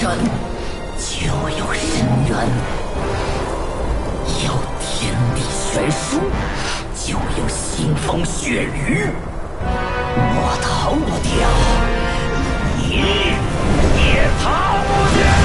山就有深渊，有天地悬殊就有腥风血雨。我逃不掉，你也逃不掉。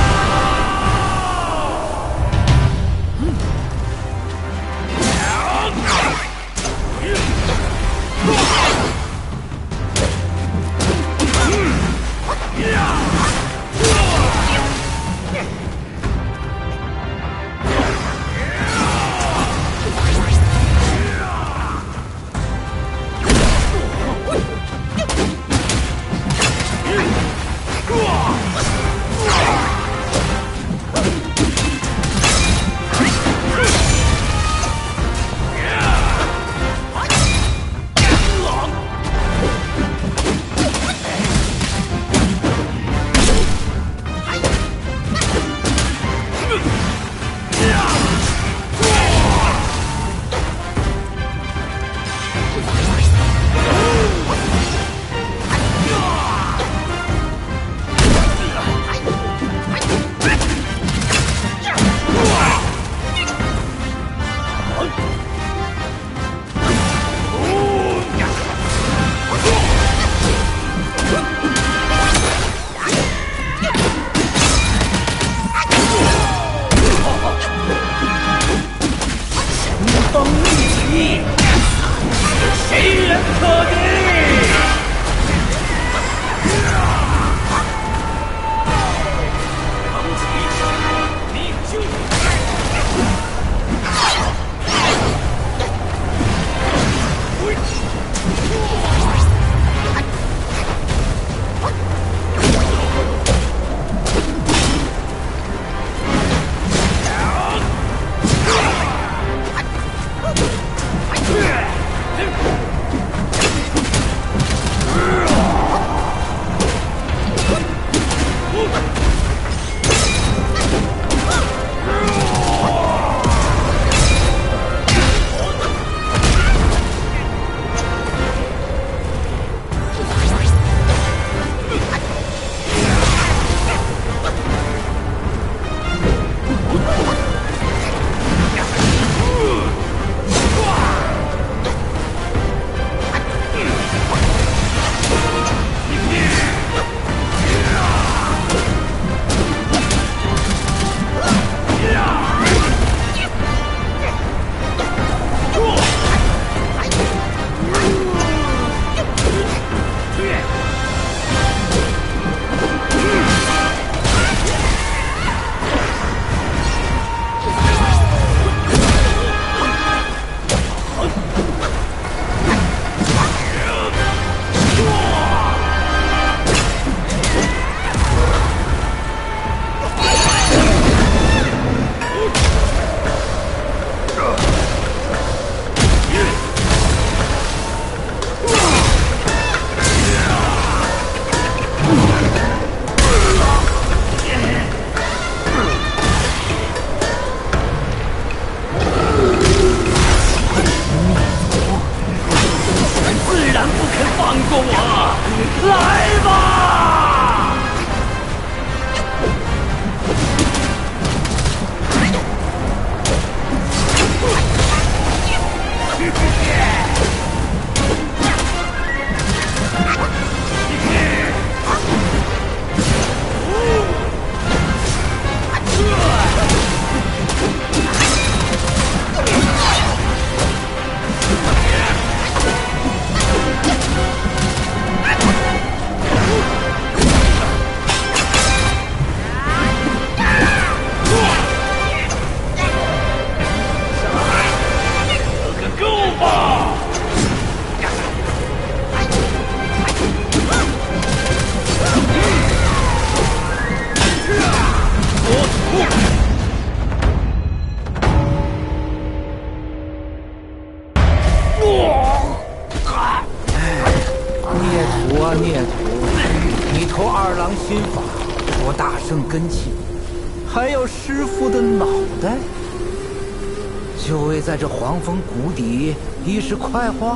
根器，还要师傅的脑袋，就为在这黄风谷底一时快活。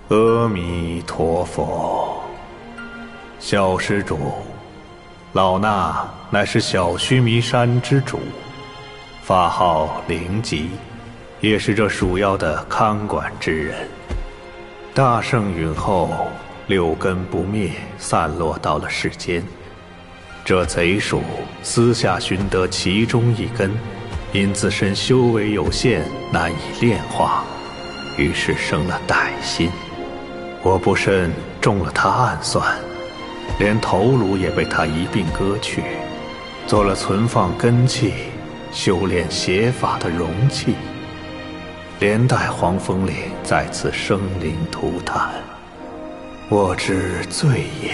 阿弥陀佛。小施主，老衲乃是小须弥山之主，法号灵吉，也是这鼠妖的看管之人。大圣陨后，六根不灭，散落到了世间。这贼鼠私下寻得其中一根，因自身修为有限，难以炼化，于是生了歹心。我不慎中了他暗算，连头颅也被他一并割去，做了存放根器、修炼邪法的容器，连带黄风岭再次生灵涂炭，我之罪也。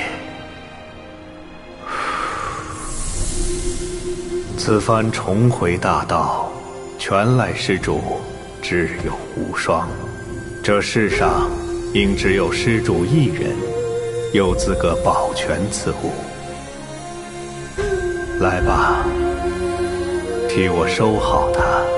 此番重回大道，全赖施主智勇无双。这世上应只有施主一人有资格保全此物。来吧，替我收好它。